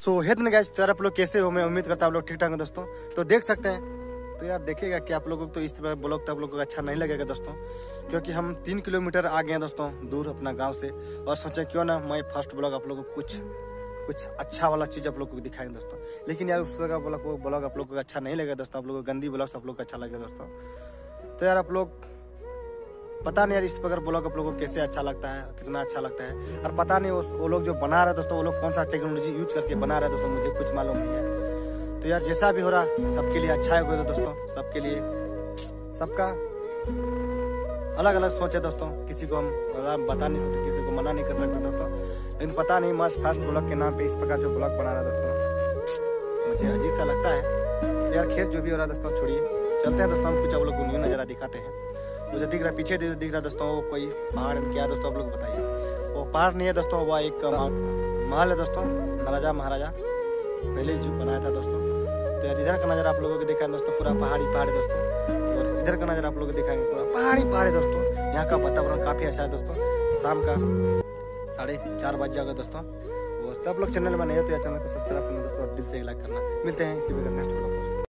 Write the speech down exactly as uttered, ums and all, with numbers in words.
तो हेड ने गाइस, आप लोग कैसे हो? मैं उम्मीद करता हूँ आप लोग ठीक ठाक हैं दोस्तों। तो देख सकते हैं, तो यार देखिएगा कि आप लोगों को तो इस तरह ब्लॉग तो आप लोगों को अच्छा नहीं लगेगा दोस्तों, क्योंकि हम तीन किलोमीटर आ गए हैं दोस्तों दूर अपना गांव से, और सोचे क्यों ना मैं फर्स्ट ब्लॉग आप लोगों को कुछ कुछ अच्छा वाला चीज आप लोगों को दिखाएंगे दोस्तों। लेकिन यार उस तरह का ब्लॉग ब्लॉग आप लोगों को अच्छा नहीं लगेगा दोस्तों, आप लोगों को गंदी ब्लॉग आप लोग को अच्छा लगेगा दोस्तों। तो यार आप लोग पता नहीं यार इस प्रकार ब्लॉग आप लोगों को कैसे अच्छा लगता है, कितना अच्छा लगता है, और पता नहीं वो लोग जो बना रहे हैं दोस्तों, वो लोग कौन सा टेक्नोलॉजी यूज करके बना रहे हैं दोस्तों, मुझे कुछ मालूम नहीं है। तो यार जैसा भी हो रहा सबके लिए अच्छा है दोस्तों, सबके लिए सबका अलग अलग सोच है दोस्तों, किसी को हम बता नहीं सकते, किसी को मना नहीं कर सकते दोस्तों। लेकिन पता नहीं मस्त फास्ट ब्लॉग के नाम पे इस प्रकार जो ब्लॉग बना रहा है दोस्तों, मुझे अजीब सा लगता है। तो यार खेत जो भी हो रहा है दोस्तों छोड़िए, चलते हैं दोस्तों, हम कुछ आप लोग को न्यू नज़ारा दिखाते हैं। वो जो दिख रहा है पीछे दिख रहा है दोस्तों, वो कोई पहाड़ क्या है दोस्तों, आप लोग बताइए। वो पहाड़ नहीं है दोस्तों, वो एक महल है दोस्तों, महाराजा महाराजा पहले जो बनाया था दोस्तों। तो यार इधर का नज़ारा आप लोगों को दिखाएं दोस्तों, पूरा पहाड़ी पहाड़ी दोस्तों, और इधर का नज़ारा आप लोगों को दिखाएंगे पूरा पहाड़ी पहाड़ी दोस्तों। यहाँ का वातावरण काफ़ी अच्छा है दोस्तों। शाम का साढ़े चार बज जाएगा दोस्तों। और तब लोग चैनल में नहीं हो तो यार चैनल को सब्सक्राइब करना दोस्तों, और दिल से लाइक करना। मिलते हैं इसी प्रकार नेक्स्ट वीडियो।